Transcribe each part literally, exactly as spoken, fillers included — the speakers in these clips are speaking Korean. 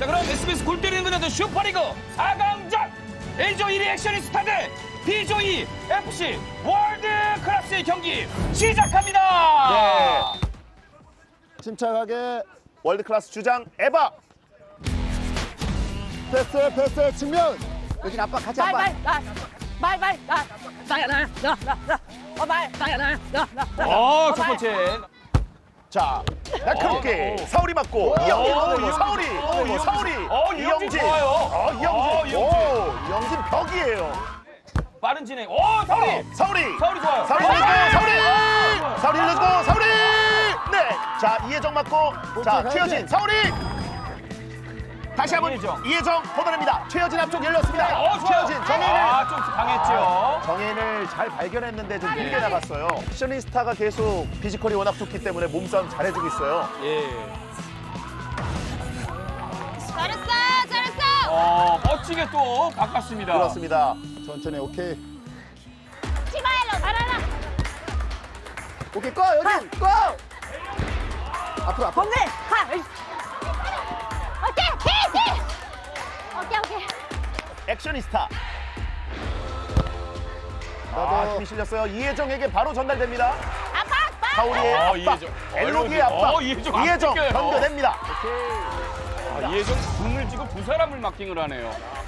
자, 그럼 에스비에스 골 때리는 그녀들 슈퍼리그 사 강전 A조 일 위 액션이스타 대 B조 이 위 에프씨 월드 클래스의 경기 시작합니다. 네. 침착하게 월드 클래스 주장 에바. 패스, 패스, 측면. 여기 아빠 같이 아빠. 말, 말, 말, 말, 나, 나야, 나야, 나, 나, 나. 어, 말, 나야, 나야, 나, 나, 나. 어, 첫 번째. 자, 날카롭게 사울이 맞고 이영진 넘어고 사울이 넘어고 사울이 어, 이영진 좋아요. 어, 어, 이영진. 이영진. 오, 이영진 벽이에요. 빠른 진행. 오, 사울이. 어, 사울이. 사울이 좋아요. 사울이 어, 넣고 사울이. 어, 사울이 넣고 사울이. 네. 자, 이혜정 맞고 자, 최여진 사울이. 다시 한번 이혜정. 이혜정 걷어냅니다. 최여진 앞쪽 열렸습니다. 어, 좋아요. 최여진 정혜인을 아, 좀 강했죠. 아, 정혜인을 잘 발견했는데 좀 길게 나갔어요. 액션이스타가 계속 피지컬이 워낙 좋기 때문에 몸싸움 잘해주고 있어요. 예. 잘했어, 잘했어. 어, 멋지게 또 바꿨습니다. 그렇습니다. 천천히 오케이. 치마엘로 잘하라. 오케이 꺼 여진 꺼. 앞으로 앞으로. 범대, 가. 오케이, 히, 히. 오케이, 오케이. 액션이스타. 아, 힘이 실렸어요. 이혜정에게 바로 전달됩니다. 아빠, 아빠. 사울이의 어, 압박. 이혜정. 엘로디의 어, 압박. 이혜정 안 이혜정 뺏겨요. 견뎌냅니다. 아, 이혜정 등을 쥐고 두 사람을 마킹을 하네요.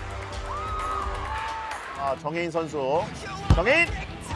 아, 정혜인 선수. 정혜인.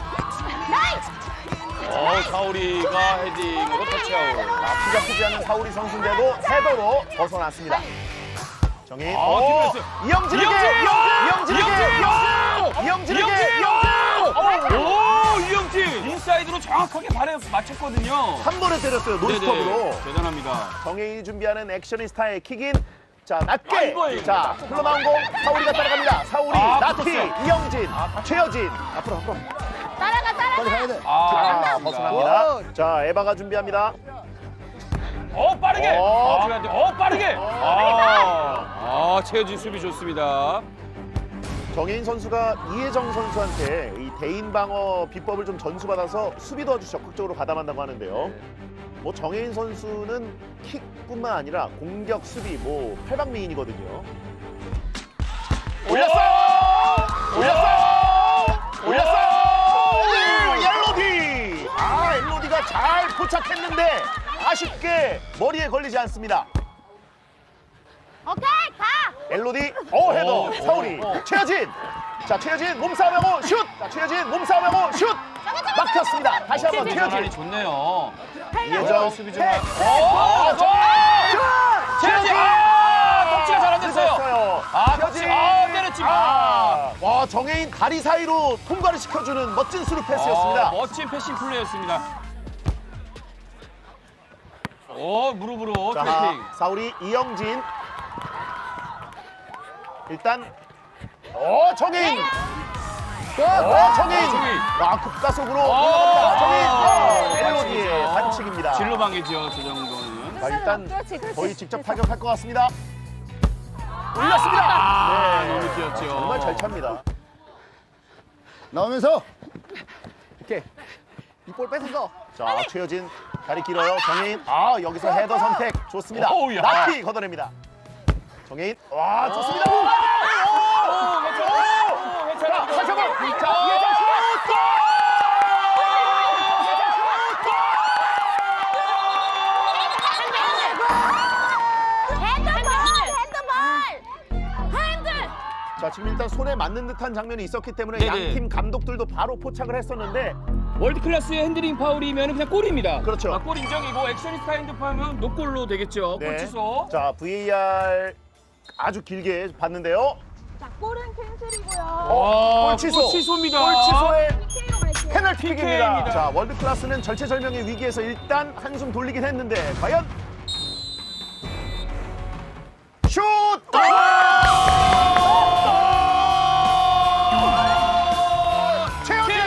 어, 사울이가 헤딩으로 터치아웃. 아, 키가 크지 않은 사울이 선수인데도 헤더로 벗어났습니다. 정혜인. 아, 오, 뒤로 이영진에게. 이영진! 이영진에게. 이영진! 이영진에게. 이영진! 이영진. 오, 이영진! 인사이드로 정확하게 발에 맞췄거든요. 한 번에 때렸어요. 논스톱으로. 네네, 대단합니다. 정혜인이 준비하는 액션이스타의 킥인. 자, 낮게. 아이고, 자, 흘러나온 공 사울이가 따라갑니다. 사울이, 아, 나티, 붙었어요. 이영진, 최여진. 앞으로, 앞으로. 따라가, 따라가. 가야 돼. 아, 아, 맞습니다. 벗어납니다. 자, 에바가 준비합니다. 어, 빠르게! 어. 아, 줘야 돼. 어, 빠르게! 아, 아, 최여진 수비 좋습니다. 정혜인 선수가 이혜정 선수한테 이 대인 방어 비법을 좀 전수받아서 수비도 아주 적극적으로 가담한다고 하는데요. 뭐 정혜인 선수는 킥뿐만 아니라 공격, 수비, 뭐 팔방미인이거든요. 올렸어요! 올렸어요! 올렸어요! 엘로디! 아, 엘로디가 잘 포착했는데 아쉽게 머리에 걸리지 않습니다. 오케이, 가. 엘로디, 어 헤더, 오, 사울이, 오, 오. 최여진. 자, 최여진 몸싸움하고 슛! 자, 최여진 몸싸움하고 슛! 막혔습니다. 다시 한번 전환이 최여진. 좋네요. 이혜정 수비 좀. 해. 오, 좋아! 최여진! 아, 터치가 잘 안 됐어요. 됐어요. 아, 최여진. 터치. 아, 때렸지. 아, 와, 정혜인 다리 사이로 통과를 시켜주는 멋진 수루 패스였습니다. 어, 멋진 패싱 플레이였습니다. 오, 무릎으로 자, 트래핑. 사울이, 이영진. 일단, 어, 정혜인. 어, 정혜인. 정혜인. 와, 급가속으로 어, 올라갑니다. 정혜인. 어, 어, 엘로디의 반칙이죠. 반칙입니다. 진로 방해죠, 저 정도는. 자, 일단 그렇지, 그렇지. 거의 직접 타격할 것 같습니다. 올렸습니다. 아, 네. 너무 귀엽죠. 정말 잘 찹니다. 나오면서 이렇게 이 볼 뺏어서. 자, 최여진 다리 길어요. 정혜인. 아, 여기서 헤더 선택 좋습니다. 오우, 야. 나티 걷어냅니다. 정혜인. 와, 좋습니다. 오, 오! 괜찮아. 자, 다시 한번. 자, 이혜정 슛! 핸드볼, 핸드볼. 핸들. 자, 지금 일단 손에 맞는 듯한 장면이 있었기 때문에 네네. 양팀 감독들도 바로 포착을 했었는데 월드 클래스의 핸들링 파울이면 그냥 골입니다. 그렇죠. 아, 골 인정이고 액션이스타 핸드파울은 노골로 되겠죠. 골 취소. 자, 브이에이알 아주 길게 봤는데요. 자, 골은 캔슬이고요. 어, 골 취소. 골 취소입니다. 골 취소에 피케이로 갈게요. 페널티킥입니다. 피케이입니다. 자, 월드 클래스는 절체절명의 위기에서 일단 한숨 돌리긴 했는데 과연 슛! 최여진!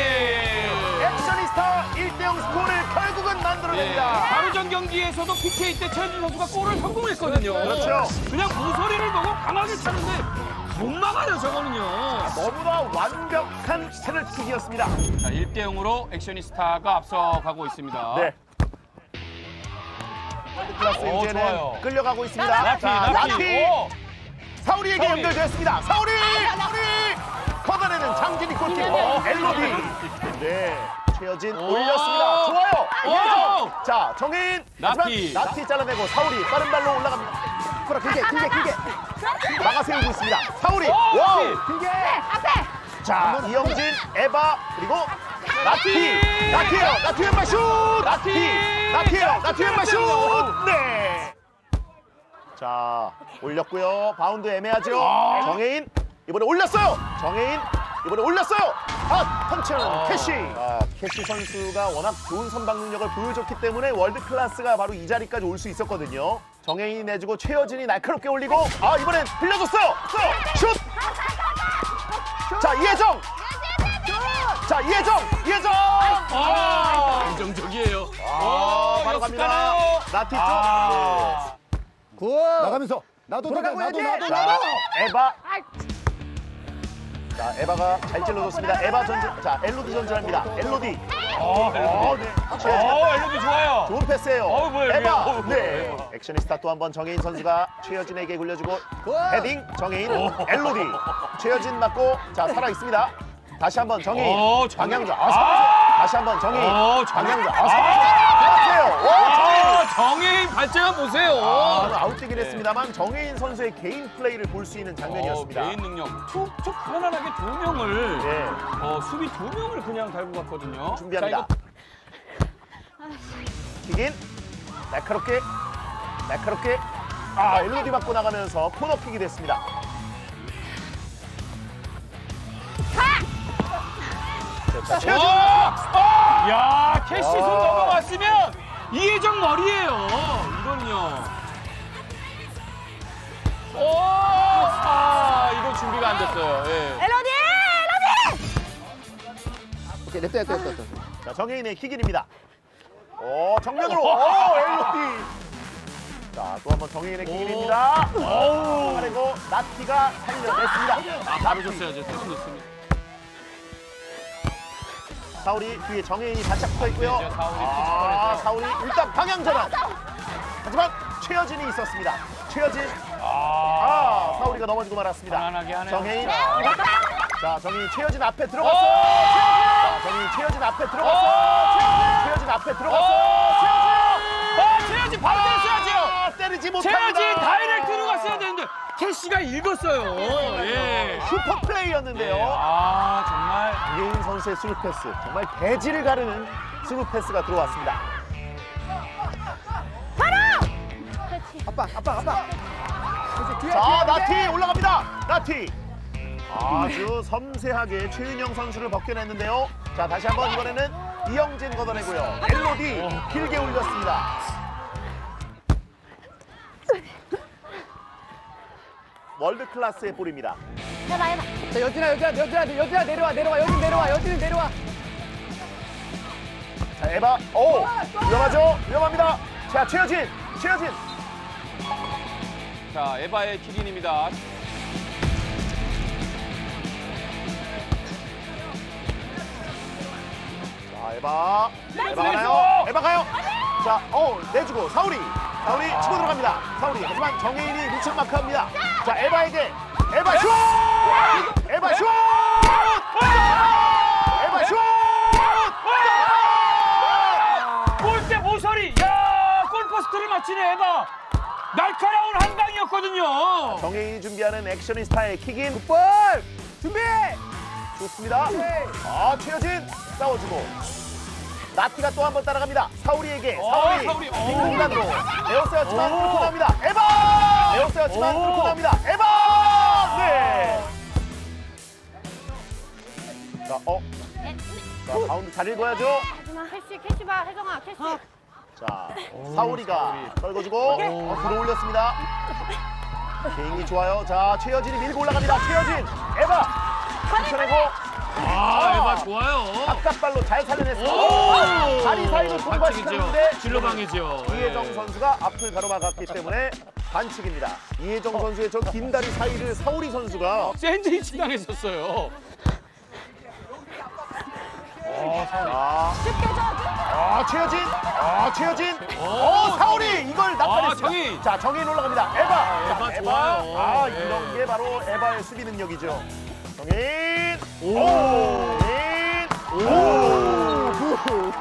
액션이스타 일 대 영 스코어를 결국은 만들어냅니다. 네, 바로 전 경기에서도 피케이 때 최현준 선수가 골을 성공했거든요. 그렇죠. 그냥 모서리를 보고 강하게 차는데 못 막아요, 저거는요. 너무나 완벽한 페널티킥이었습니다. 자, 일 대 영으로 액션이스타가 앞서가고 있습니다. 네. 클래스 오, 이제는 좋아요. 끌려가고 있습니다. 나티, 자, 나티. 나티. 오. 사우리에게 사우리. 연결됐습니다. 사우리! 사우리! 걷어내는 장진이 골키퍼 엘로디. 네, 최여진 오. 올렸습니다. 좋아요. 오. 이혜정. 자, 정혜인. 나티. 하지만 나티 잘라내고 사우리 빠른 발로 올라갑니다. 그래, 길게, 길게, 길게. 막아 세우고 있습니다. 사우리. 오, 와우. 나티. 길게. 앞에. 자, 이영진, 에바, 그리고 나티. 나티예요. 나티 왼발 슛. 나티. 나티예요. 나티 왼발 슛. 네. 자, 올렸고요. 바운드 애매하죠. 아. 정혜인 이번에 올렸어요. 정혜인 이번에 올렸어요. 아, 펀치는 아. 캐시. 아, 캐시 선수가 워낙 좋은 선방 능력을 보여줬기 때문에 월드 클래스가 바로 이 자리까지 올 수 있었거든요. 정혜인이 내주고 최여진이 날카롭게 올리고 아, 이번엔 빌려줬어요. 슛. 자, 이혜정. 자, 이혜정. 이혜정. 아, 긍정적이에요. 아, 바로 갑니다. 역습가네요. 나티 쪽. 아. 굿. 나가면서 나도 돌아가고 나도 해야지. 나도 자, 나도. 에바. 자, 에바가 잘 찔러줬습니다. 에바 전진. 자, 엘로디 전진합니다. 엘로디. 어, 어, 엘로디. 네. 어, 엘로디 좋아요. 좋은 패스예요. 어우, 뭐야, 에바. 뭐야. 어우, 네. 뭐야. 액션이스타 또 한 번 정혜인 선수가 최여진에게 굴려주고 굿. 헤딩 정혜인. 엘로디. 최여진 맞고 자, 살아 있습니다. 다시 한번 정혜인. 어, 정혜인. 방향조. 아, 아. 살아서. 다시 한번 정혜인. 어, 정혜인. 방향조. 아, 살아서. 와, 정혜인. 아, 정혜인 발재간 보세요. 아, 아웃되긴 네. 했습니다만 정혜인 선수의 개인 플레이를 볼 수 있는 장면이었습니다. 어, 개인 능력. 툭툭 편안하게 두 명을 네. 어, 수비 두 명을 그냥 달고 갔거든요. 준비합니다. 자, 킥인 날카롭게 날카롭게 아, 엘로디 맞고 나가면서 코너킥이 됐습니다. 자, 이거... 최여진. 어! 야, 캐시 손 아. 넘어갔으면 이혜정 머리예요. 이건요. 오! 아, 이거 준비가 안 됐어요. 예. 엘로디! 엘로디! 오케이, 냅둬 냅둬 냅둬. 자, 정혜인의 킥인입니다. 오, 정면으로. 오, 엘로디. 자, 또 한 번 정혜인의 킥인입니다. 오, 그리고 나티가 살려냈습니다. 아, 바로 줬어야죠. 태권 넣습니다. 사우리 뒤에 정혜인이 바짝 붙어 있고요. 이제 사우리 아, 푸시퍼에서. 사우리 일단 방향 전환. 하지만 최여진이 있었습니다. 최여진. 아, 사우리가 넘어지고 말았습니다. 편안하게 하네요. 정혜인. 자. 자, 정혜인 최여진 앞에 들어갔어. 오! 자, 정혜인 최여진 앞에 들어갔어. 최여진, 최여진 앞에 들어갔어. 최여진. 어, 최여진 바로 때렸어야죠. 아, 때리지 못합니다. 최여진 다이렉트로 갔어야 되는데 캐시가 읽었어요. 예. 슈퍼 플레이였는데요. 예. 아, 정말. 정혜인 선수의 스루 패스. 정말 대지를 가르는 스루 패스가 들어왔습니다. 아빠 아빠 아빠. 그렇지, 뒤에, 자, 뒤에, 나티 뒤에. 올라갑니다. 나티. 아주 섬세하게 최윤영 선수를 벗겨냈는데요. 자, 다시 한번 이번에는 이영진 걷어내고요. 엘로디 길게 올렸습니다. 월드 클래스의 볼입니다. 해봐, 해봐. 자, 여진아 여진아 여진아 여진아 내려와 내려와 여진 내려와 여진은 내려와. 자, 에바. 오, 위험하죠? 위험합니다. 자, 최여진. 최여진. 자, 에바의 킥인입니다. 자, 에바. 에바 내줘! 가나요? 에바 가요. 자, 어, 내주고 사우리. 사우리 치고 들어갑니다. 사우리. 하지만 정혜인이 밀착 마크합니다. 자, 에바에게. 에바 슛! 에바 슛! 에바 슛! 골대 모서리. 야, 골포스트를 맞히네, 에바. 날카로운 한 방이었거든요. 정혜인이 준비하는 액션이스타의 킥인. 볼 준비. 좋습니다. 아, 최여진 싸워주고. 나티가 또 한 번 따라갑니다. 사우리에게. 어, 사우리. 사우리. 빈 오. 공간으로. 에어스였지만 오. 뚫고 나옵니다. 에바! 에어스였지만 오. 뚫고 나옵니다. 에바! 네. 자, 어. 자, 바운드 잘 읽어야죠. 캐시, 캐시 봐, 혜정아, 캐시. 자, 사우리가 떨궈주고 어, 들어 올렸습니다. 개인기 좋아요. 자, 최여진이 밀고 올라갑니다. 최여진, 에바 붙여내고 아, 에바 좋아요. 바깥발로 잘 살려냈습니다. 오! 다리 사이로 통과시켰는데 진로방이죠. 이혜정 선수가 앞을 가로막았기 때문에 반칙입니다. 이혜정 선수의 저 긴 다리 사이를 사우리 선수가 샌드위치 당했었어요. 자, 아, 최여진 아, 최여진. 오, 사오리 이걸 낚아냈습니다. 아, 정인. 자, 정인 올라갑니다. 에바. 자, 에바 좋아요. 아, 네. 이런 게 바로 에바의 수비 능력이죠. 정인. 오. 오. 정인. 오.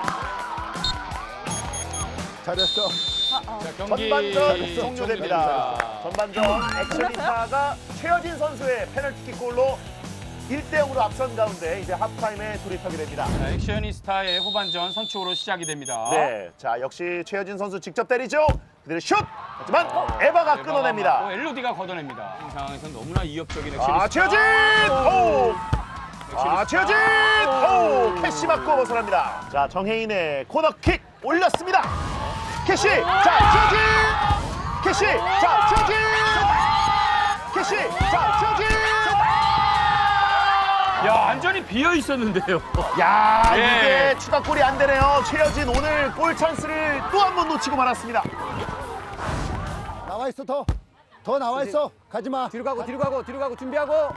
잘했어. 자, 경기 전반전 종료됩니다. 종료됩니다. 전반전 액션이타가 최여진 선수의 페널티킥골로 일 대 영으로 앞선 가운데 이제 하프타임에 돌입하게 됩니다. 자, 액션이스타의 후반전 선축으로 시작이 됩니다. 네, 자 역시 최여진 선수 직접 때리죠. 그대로 슛! 하지만 에바가 끊어냅니다. 오, 엘로디가 걷어냅니다. 이 상황에서는 너무나 이협적인 액션이스타. 아, 최여진! 오! 아, 최여진! 오! 캐시 맞고 벗어납니다. 자, 정혜인의 코너킥 올렸습니다. 캐시! 자, 최여진! 캐시! 자, 최여진! 캐시! 자, 최여진! 야, 완전히 비어 있었는데요. 야, 예. 이게 추가골이 안 되네요. 최여진 오늘 골 찬스를 또 한 번 놓치고 말았습니다. 나와 있어 더. 더 나와 있어. 가지 마. 뒤로 가고 뒤로 가고 뒤로 가고 준비하고.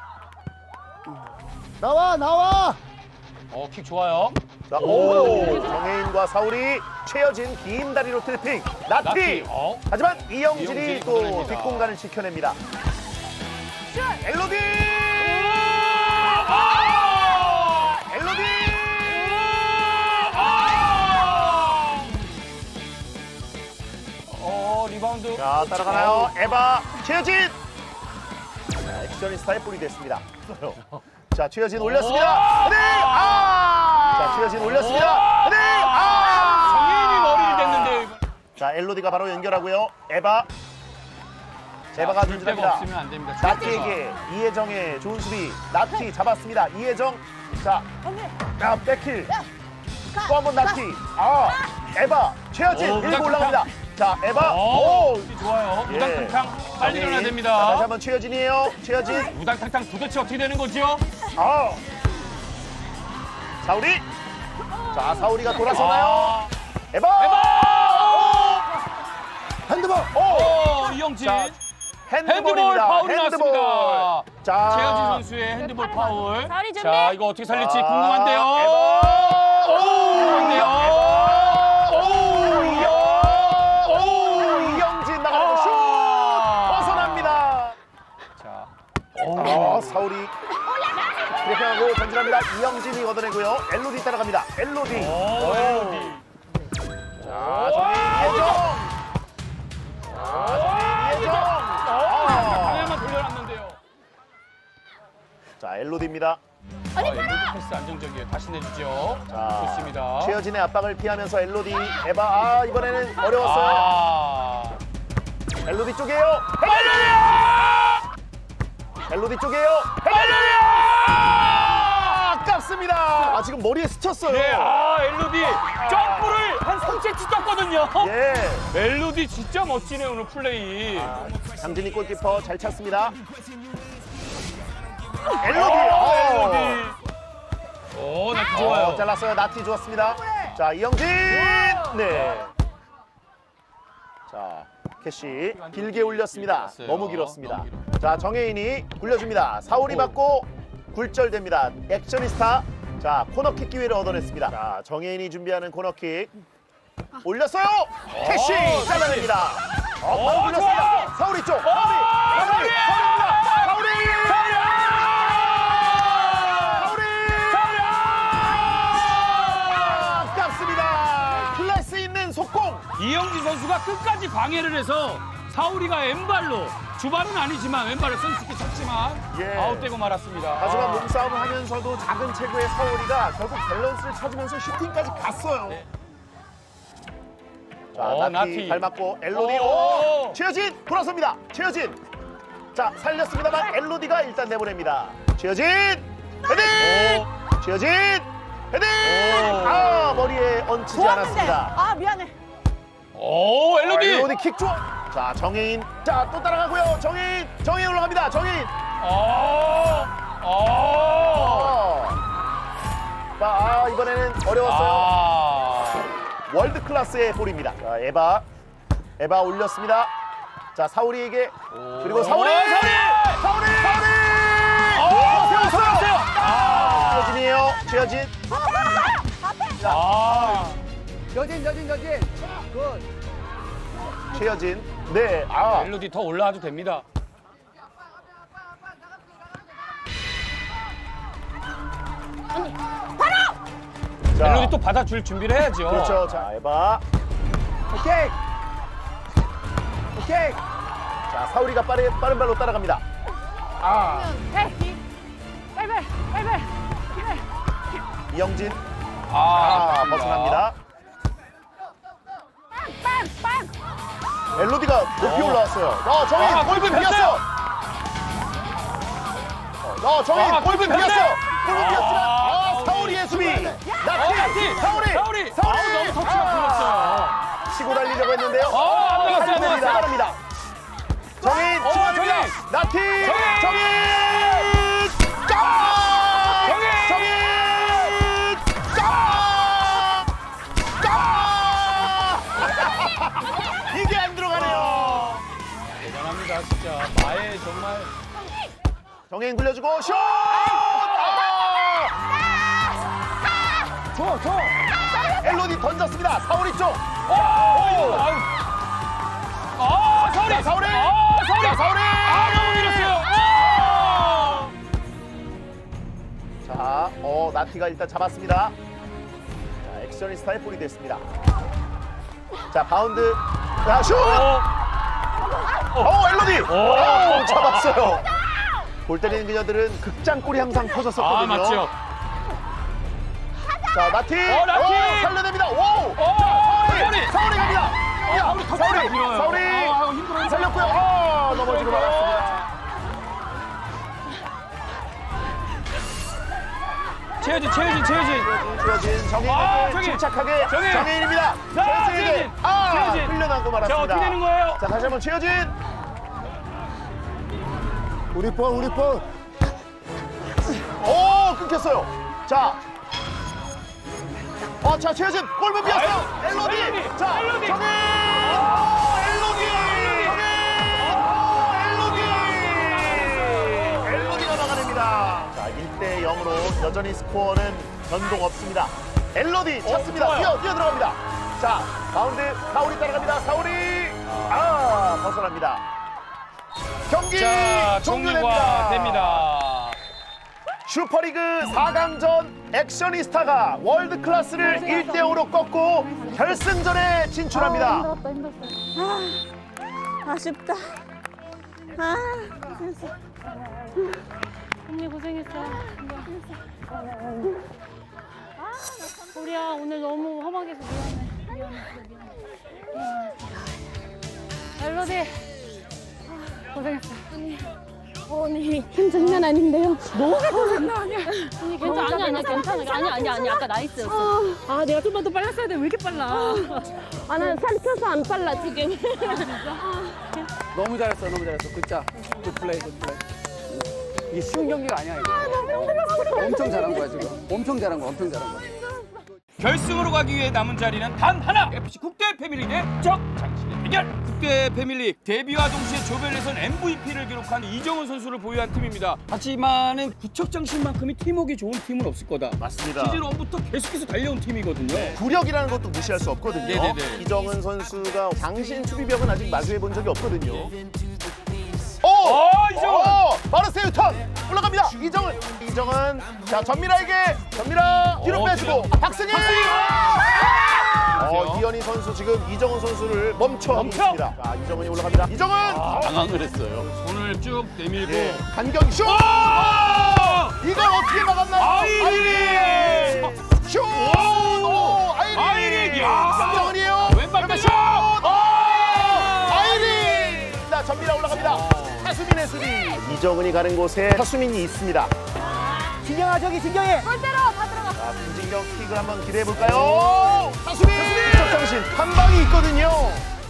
나와 나와. 어, 킥 좋아요. 자, 오, 정혜인과 사울이 최여진 긴 다리로 트래핑. 나티. 나티. 어. 하지만 이영진이 이영진이 또 걷어냅니다. 뒷공간을 지켜냅니다. 엘로디! 아! 엘로디! 어, 리바운드. 자, 따라가나요? 에바, 최여진! 자, 액션이스타의 볼이 됐습니다. 자, 최여진 올렸습니다. 네! 아! 자, 최여진 올렸습니다. 네! 아! 정혜인이 머리를 댔는데요, 이번. 자, 엘로디가 바로 연결하고요. 에바. 에바가 줄 데가 전진합니다. 없으면 안 됩니다. 줄 데가. 나티에게 이혜정의 좋은 수비. 나티 잡았습니다. 이혜정. 자, 자 백힐. 또 한 번 나티. 아, 에바. 최여진 오, 밀고 무당탕탕. 올라갑니다. 자, 에바. 오, 오. 수비 좋아요. 예. 무당탕탕 빨리 일어나야 자, 됩니다. 다시 한번 최여진이에요. 최여진. 무당탕탕 도대체 어떻게 되는 거죠? 아. 사우리. 자, 사우리가 돌아서나요? 아, 에바. 에바! 핸드볼. 오. 오, 이영진. 자, 핸드볼 핸드볼입니다. 파울이 핸드볼. 나왔습니다. 자, 최여진 선수의 핸드볼 파울. 사리 준비. 자, 이거 어떻게 살릴지 아, 궁금한데요. 에바. 오, 좋네요. 오, 이영. 오, 이영진 나가는 슛 벗어납니다. 자, 아, 사울이 트래핑하고 전진합니다. 이영진이 걷어내고요. 엘로디 따라갑니다. 엘로디. 오, 엘로디. 자, 정인 이혜정. 자, 정인 이혜정. 아. 방향만 돌려놨는데요. 자, 엘로디입니다. 아, 엘로디 패스 안정적이에요. 다시 내주죠. 자, 좋습니다. 최여진의 압박을 피하면서 엘로디. 에바. 아, 이번에는 어려웠어요. 아, 엘로디 쪽이에요. 엘로디 쪽이에요. 아깝습니다. 아, 지금 머리에 스쳤어요. 네, 아, 엘로디 점프를 한 삼 센티미터 떴거든요. 예. 멜로디 진짜 멋지네 오늘 플레이. 장진희 골키퍼 잘 찼습니다. 엘로디. 오, 어. 엘로디. 오, 나 어, 좋아요. 잘랐어요. 나티 좋았습니다. 자, 이영진. 네. 자, 캐시 길게 올렸습니다. 길었어요. 너무 길었습니다. 너무 길어. 자, 정혜인이 굴려줍니다. 사울이 맞고 굴절됩니다. 액션이스타. 자, 코너킥 기회를 얻어냈습니다. 자, 정혜인이 준비하는 코너킥. 올렸어요. 캐시 오, 잘라냅니다. 어, 오, 바로 굴렸습니다. 좋아요. 사울이 쪽. 사울이. 사울이! 사울이. 사울입니다. 사울이. 아깝습니다. 클래스 있는 속공. 이영진 선수가 끝까지 방해를 해서 사우리가 왼발로 주발은 아니지만 왼발을 선수께 쳤지만 예. 아웃되고 말았습니다. 하지만 아. 몸싸움을 하면서도 작은 체구의 사울이가 결국 밸런스를 찾으면서 슈팅까지 갔어요. 네. 자, 어, 나티, 나티. 발 맞고 엘로디. 오. 오! 최여진 돌아섭니다. 최여진. 자, 살렸습니다만 엘로디가 일단 내보냅니다. 최여진. 헤딩! 최여진. 헤딩! 오. 아, 머리에 얹히지 좋았는데. 않았습니다. 아 미안해. 오, 엘로디. 엘로디 킥 좋아. 자, 정혜인. 자, 또 따라가고요. 정혜인. 정혜인 올라갑니다. 정혜인. 어. 어. 어. 자, 아, 이번에는 어려웠어요. 아. 월드 클래스의 볼입니다. 자, 에바. 에바 올렸습니다. 자, 사우리에게. 그리고 오, 사우리! 사우리! 사우리! 사우리! 오, 세웠어요! 세웠어요! 아, 최여진이에요. 최여진. 아. 여진 여진 여진. 굿. 최여진. 네. 아. 멜로디 더 올라와도 됩니다. 자, 멜로디 또 받아줄 준비를 해야죠. 그렇죠. 자, 에바. 오케이. 오케이. 자, 사우리가 빠른, 빠른 발로 따라갑니다. 아. 에이, 빨빨, 빨빨. 이영진. 아, 아, 아깝습니다. 벗어납니다. 빵, 빵. 멜로디가 높이 어. 올라왔어요. 어, 정인 아, 골문 골문 비었어. 어, 정인 아, 골문 골문 비었어. 폈네. 골문 비었지만 아, 아, 사우리의 수비. 어, 나티. 나티. 사우리. 사우리. 사우리. 아우, 너무 터치가 길었어요. 치고 달리려고 했는데요. 어, 안 나갔어요, 안 살려냅니다. 나갔어요. 살아납니다. 정인 어, 추가합니다. 정인. 나티. 정인. 정인. 까! 정인. 정인. 까! 까! 이게 안 들어가네요. 대단합니다, 진짜. 마에 정말. 정인 굴려주고 슛! 아! 줘 줘. 엘로디 던졌습니다. 사우리 쪽. 오! 아유. 아, 사우리. 자, 사우리. 아, 사우리. 자, 사우리. 아, 너무 밀었어요. 자, 어, 나티가 일단 잡았습니다. 자, 액션이스타의 볼이 됐습니다. 자, 바운드. 자, 슛! 오! 어, 엘로디. 오. 오, 잡았어요. 볼 때리는 그녀들은 극장골이 항상 아, 터졌었거든요. 맞죠. 자, 나티. 어, 나티. 오, 살려냅니다. 오! 오! 사우리. 사우리. 사우리 갑니다. 아, 야, 사우리 터치가 사우리. 길어요. 사우리. 아, 힘들어요. 살렸고요. 아, 넘어지고 말았습니다. 최효진, 최효진, 최효진. 최여진 정인에게 아, 정인. 침착하게 정인. 정인입니다. 자, 최여진에게 최여진. 아 최여진. 흘려나고 자, 말았습니다. 어떻게 되는 거예요? 자, 다시 한번 최여진. 우리 볼, 우리 볼. 오, 끊겼어요. 자, 어, 자, 최여진 골문 비었어. 아유, 엘로디. 엘로디. 자, 엘로디. 정인. 아, 엘로디. 정인. 엘로디. 엘로디가 막아냅니다. 자, 일 대 영으로 여전히 스코어는 변동 없습니다. 엘로디 찾습니다. 좋아요. 뛰어, 뛰어 들어갑니다. 자, 바운드 사우리 따라갑니다. 사우리. 아, 벗어납니다. 경기 자, 종료됩니다. 종료가 됩니다. 슈퍼리그 사 강전 액션이스타가 월드클래스를 일 대 오로 꺾고 결승전에 진출합니다. 힘들었다, 힘들었다. 아, 아쉽다. 아, 고생했어. 언니 고생했어. 우리야 오늘 너무 험하게 해서 미안해. 미안해. 미안해. 멜로디. 아, 고생했어. 언니. 어, 언니 힘 장난 아닌데요. 너무 장난 아니야. 언니 괜찮아. 아니 아니야 괜찮아. 아니 아니 아니 아까 나이스였어. 아 내가 좀만 더 빨랐어야 돼. 왜 이렇게 빨라? 아 난 살펴서 안 빨라 지금. 너무 잘했어 너무 잘했어. 굿자. 굿 플레이 굿 플레이. 이게 쉬운 경기가 아니야 이거. 아 너무 힘들었어. 엄청 잘한 거야 지금. 엄청 잘한 거야 엄청 잘한 거야. 결승으로 가기 위해 남은 자리는 단 하나. 에프씨 국대 패밀리 대 적장신의 대결. 국대 패밀리 데뷔와 동시에 조별예선 엠브이피를 기록한 이정은 선수를 보유한 팀입니다. 하지만은 구척장신만큼이 팀워크 좋은 팀은 없을 거다. 맞습니다. 시즌 일부터 계속해서 달려온 팀이거든요. 구력이라는 것도 무시할 수 없거든요. 네네네. 이정은 선수가 장신 수비벽은 아직 마주해 본 적이 없거든요. 오! 어, 이정은! 어, 바로 세우턴 올라갑니다. 이정은. 이정은. 자, 전미라에게 전미라 뒤로 어, 빼주고 그냥- 박승희. 어, 이현희 선수 지금 이정은 선수를 멈춰 하고 멈춰! 있습니다. 자, 이정은이 올라갑니다. 이정은. 아, 당황을 했어요. 손을 쭉 내밀고. 예, 간경 슛! 아! 이걸 어떻게 막았나요? 아이린! 슛! 오, 아이린! 아이린! 야! 이정은이에요. 왼발 왼발 슛! 아! 아이린! 자, 전미라 올라갑니다. 하수민의 수비. 이정은이 가는 곳에 하수민이 있습니다. 진경아 저기 진경이. 골대로 다 들어가. 자, 김진경 킥을 한번 기대해 볼까요? 하수민! 정신 한 방이 있거든요.